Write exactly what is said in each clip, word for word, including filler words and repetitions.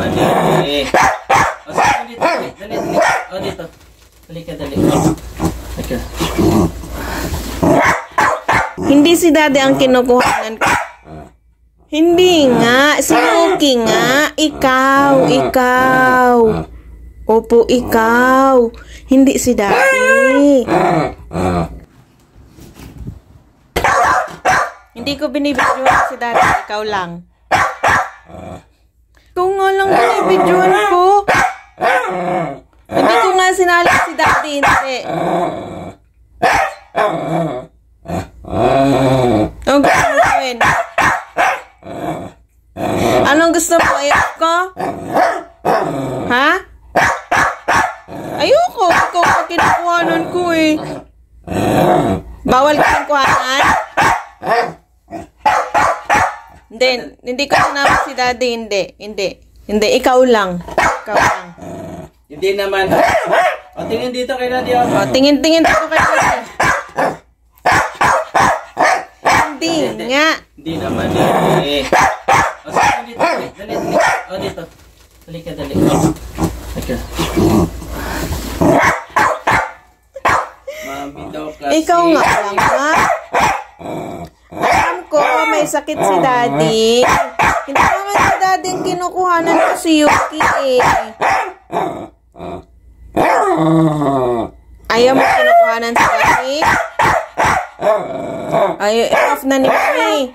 naman eh. O, sige, dito, dali, dali, dali. O, dito. Dali ka, dali. Okay. Hindi si Daddy ang kinukuhanan ko. Hindi nga. Si Yuki nga. Ikaw, ikaw. Opo, ikaw. Hindi si Daddy. Hindi ko binibidyoan si Daddy. Ikaw lang. Ikaw nga lang binibidyoan ko. Hindi ko nga sinali si Daddy. Hindi. Anong gusto mo gawin? Anong gusto mo? Ayoko ko? Ha? Ayoko. Ikaw ka kinukuhanan ko eh. Bawal ka kinukuhanan? Hindi. Hindi ko sinama si Daddy. Hindi. Hindi. Hindi. Ikaw lang. Ikaw lang. Hindi naman. O, tingin dito kay Daddy. O, tingin-tingin dito kay Daddy. Hindi nga. Hindi naman eh. O, sige, dito, dali, dali, dali. O, dito. Dali ka, dali. Okay. Mami daw kasi. Ikaw nga lang ha. Alam ko, may sakit si Daddy. Hindi naman si Daddy ang kinukuhanan ko si Yuki eh. Ayaw mo kinukuhanan si Daddy? Ay, i-off na ni Mami.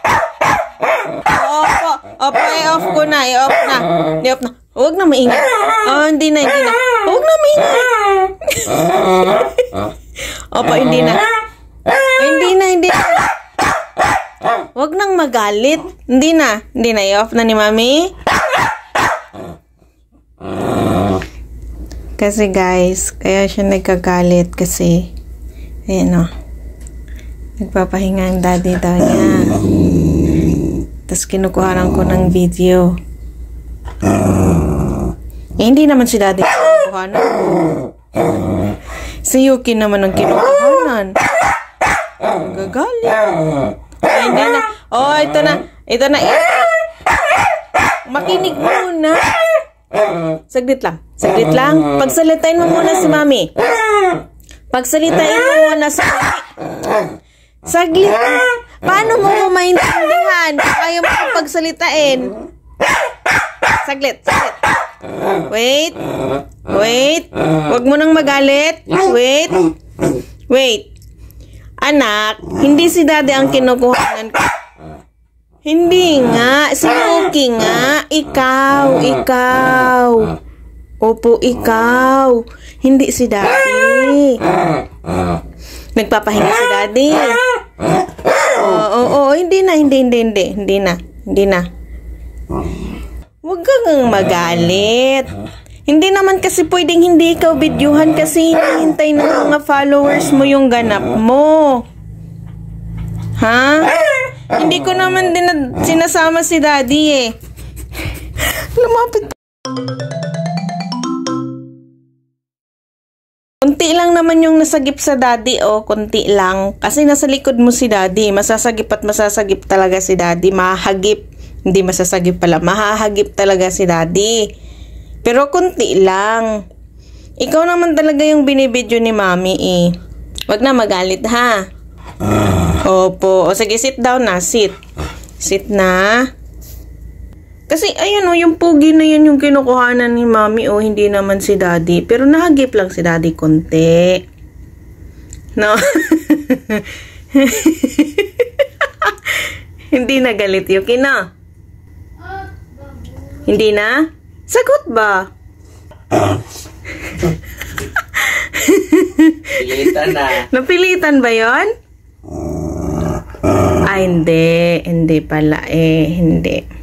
Off, off, i-off ko na, i-off na. I-off na. Huwag na maingay. Oh, hindi na, hindi na. Huwag na maingay. Opo, hindi na. Hindi na, hindi na. Huwag nang magalit. Hindi na, hindi na. I-off na ni Mami. Kasi guys, kaya siya nagkagalit kasi, ayan o. Nagpapahinga ang Daddy daw niya. Tapos kinukuhanan ko ng video. Eh, hindi naman si Daddy kinukuhanan ko. Si Yuki naman ang kinukuhanan. Gagalit. Ay, hindi na. Oh, ito na. Ito na. Makinig muna. Saglit lang. Saglit lang. Pagsalitain mo muna si Mami. Pagsalitain mo muna si Mami. Saglit. Paano mo mo maintindihan? Ayaw mo pagsalitain. Saglit, saglit. Wait. Wait. Huwag mo nang magalit. Wait. Wait. Anak, hindi si Daddy ang kinukuhanan ko. Hindi nga. Si Yuki nga. Ikaw, ikaw. Opo, ikaw. Hindi si Daddy. Nagpapahinga si Daddy. Oo, oo, oo. Hindi na, hindi, hindi, hindi. Hindi na, hindi na. Huwag kang magalit. Hindi naman kasi pwedeng hindi ikaw videohan kasi hinihintay ng mga followers mo yung ganap mo. Ha? Hindi ko naman din sinasama si Daddy eh. Lumapit. Kunti lang naman yung nasagip sa Daddy, oh. Kunti lang. Kasi nasa likod mo si Daddy. Masasagip at masasagip talaga si Daddy. Mahahagip. Hindi masasagip pala. Mahahagip talaga si Daddy. Pero kunti lang. Ikaw naman talaga yung binibidyo ni Mami, eh. Wag na magalit, ha? Opo. O sige, sit down na. Sit. Sit na. Kasi, ayun o, yung pugi na yun yung kinukuhanan ni Mami o, hindi naman si Daddy. Pero nahagip lang si Daddy konti. No? Hindi na galit, Yuki, no? Hindi na? Sagot ba? Pilitan na. Napilitan ba yon? Ah, hindi. Hindi pala eh. Hindi.